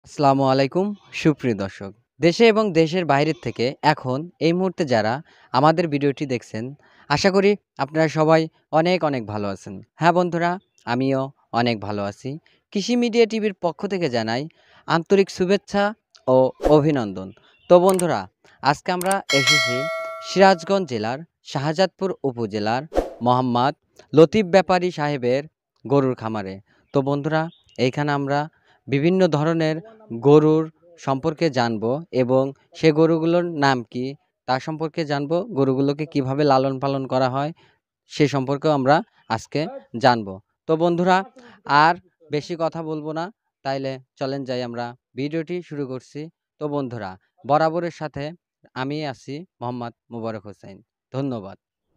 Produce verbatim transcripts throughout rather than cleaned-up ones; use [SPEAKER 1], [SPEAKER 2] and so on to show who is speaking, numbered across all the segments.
[SPEAKER 1] আসসালামু আলাইকুম সুপ্রিয় দর্শক, দেশে এবং দেশের বাইরের থেকে এখন এই মুহূর্তে যারা আমাদের ভিডিওটি দেখছেন, আশা করি আপনারা সবাই অনেক অনেক ভালো আছেন। হ্যাঁ বন্ধুরা, আমিও অনেক ভালো আছি। কৃষি মিডিয়া টিভির পক্ষ থেকে জানাই আন্তরিক শুভেচ্ছা ও অভিনন্দন। তো বন্ধুরা, আজকে আমরা এসেছি সিরাজগঞ্জ জেলার শাহজাদপুর উপজেলার মোহাম্মদ লতিফ ব্যাপারী সাহেবের গরুর খামারে। তো বন্ধুরা, এইখানে আমরা বিভিন্ন ধরনের গরুর সম্পর্কে জানবো এবং সে গরুগুলোর নাম কি তা সম্পর্কে জানবো, গরুগুলোকে কিভাবে লালন পালন করা হয় সে সম্পর্কেও আমরা আজকে জানবো। তো বন্ধুরা, আর বেশি কথা বলবো না, তাইলে চলেন যাই আমরা ভিডিওটি শুরু করছি। তো বন্ধুরা, বরাবরের সাথে আমি আছি মোহাম্মদ মুবারক হোসেন। ধন্যবাদ।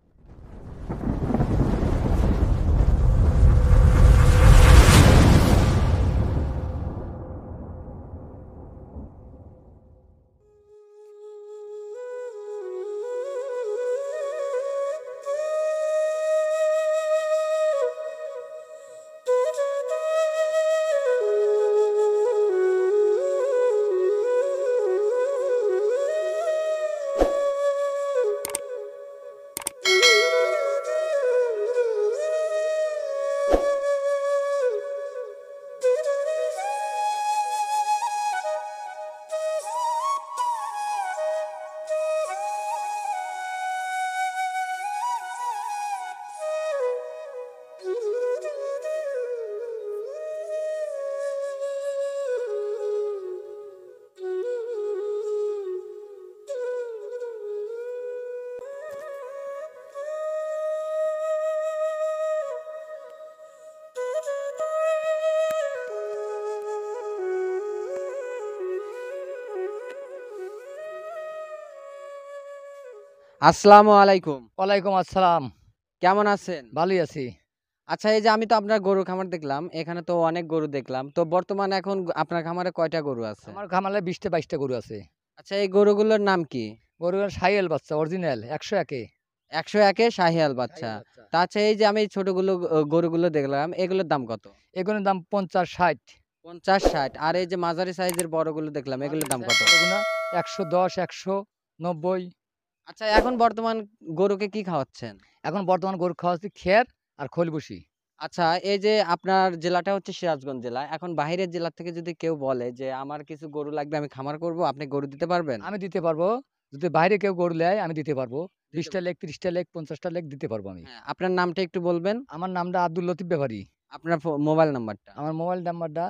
[SPEAKER 1] আসসালামু আলাইকুম।
[SPEAKER 2] ওয়ালাইকুম আসসালাম।
[SPEAKER 1] কেমন আছেন?
[SPEAKER 2] ভালোই আছি।
[SPEAKER 1] আচ্ছা, এই যে আমি তো আপনার গরুর খামার দেখলাম, এখানে তো অনেক গরু দেখলাম। তো বর্তমানে এখন গ আপনার খামারে কয়টা গরু আছে?
[SPEAKER 2] আমার খামারে বিশ টা বাইশ টা গরু আছে।
[SPEAKER 1] আচ্ছা, এই গরুগুলোর নাম কি?
[SPEAKER 2] গরুর শাহিওয়াল বাচ্চা অরিজিনাল একশো এক এ।
[SPEAKER 1] একশো এক এ শাহিয়াল বাচ্চা।
[SPEAKER 2] শাহিওয়াল বাচ্চা।
[SPEAKER 1] তা আচ্ছা, এই যে আমি ছোটগুলো গ গরুগুলো দেখলাম, এগুলোর দাম কত?
[SPEAKER 2] এগুলোর দাম পঞ্চাশ ষাট।
[SPEAKER 1] পঞ্চাশ ষাট। আর এই যে মাঝারি সাইজের বড়গুলো দেখলাম, এগুলোর দাম কত?
[SPEAKER 2] এগুলো একশো দশ একশো নব্বই।
[SPEAKER 1] আচ্ছা, এখন বর্তমান গরুকে কি খাওয়াচ্ছেন?
[SPEAKER 2] এখন বর্তমান গরু খাওয়াচ্ছি খের আর খৈলবুসি।
[SPEAKER 1] আচ্ছা, এই যে আপনার জেলাটা হচ্ছে সিরাজগঞ্জ জেলা। এখন বাহিরের জেলা থেকে যদি কেউ বলে যে আমার কিছু গরু লাগবে, আমি খামার করব, আপনি গরু দিতে পারবেন?
[SPEAKER 2] আমি দিতে পারবো। যদি বাইরে কেউ গরু নেয় আমি দিতে পারবো।
[SPEAKER 1] দিতে
[SPEAKER 2] বিশ টা লেগ ত্রিশ টা লেগ পঞ্চাশ টা লেগ দিতে পারবো আমি।
[SPEAKER 1] হ্যাঁ, আপনার নামটা একটু বলবেন?
[SPEAKER 2] আমার নামটা আব্দুল লতিফ ব্যাপারী।
[SPEAKER 1] আপনার ফো মোবাইল নাম্বারটা?
[SPEAKER 2] আমার মোবাইল নাম্বারটা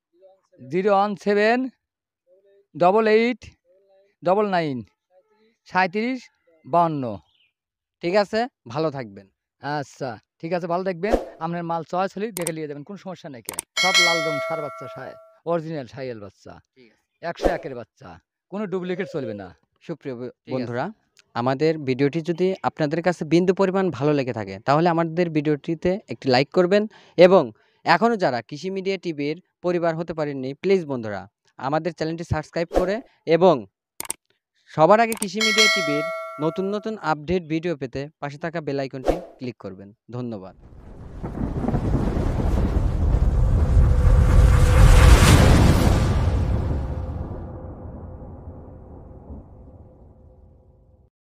[SPEAKER 2] zero one seven double eight double nine সাঁইত্রিশ বাহান্ন।
[SPEAKER 1] ঠিক আছে, ভালো থাকবেন।
[SPEAKER 2] আচ্ছা, ঠিক আছে, ভালো দেখবেন। আপনার মাল চয়েস হলেই দেখে নিয়ে যাবেন, কোনো সমস্যা নেই। কে সব লাল রং সার বাচ্চা, সায় অরিজিনাল শাহিওয়াল বাচ্চা,
[SPEAKER 1] ঠিক আছে।
[SPEAKER 2] একশো এক এর বাচ্চা, কোনো ডুপ্লিকেট চলবে না।
[SPEAKER 1] সুপ্রিয় ব
[SPEAKER 2] ঠিক আছে।
[SPEAKER 1] বন্ধুরা, আমাদের ভিডিওটি যদি আপনাদের কাছে বিন্দু পরিমাণ ভালো লেগে থাকে, তাহলে আমাদের ভিডিওটিতে একটি লাইক করবেন এবং এখনও যারা কৃষি মিডিয়া টিভির পরিবার হতে পারেননি, প্লিজ বন্ধুরা আমাদের চ্যানেলটি সাবস্ক্রাইব করে এবং সবার আগে কৃষি মিডিয়া টিভির নতুন নতুন আপডেট ভিডিও পেতে পাশে থাকা বেল আইকনটি ক্লিক করবেন। ধন্যবাদ।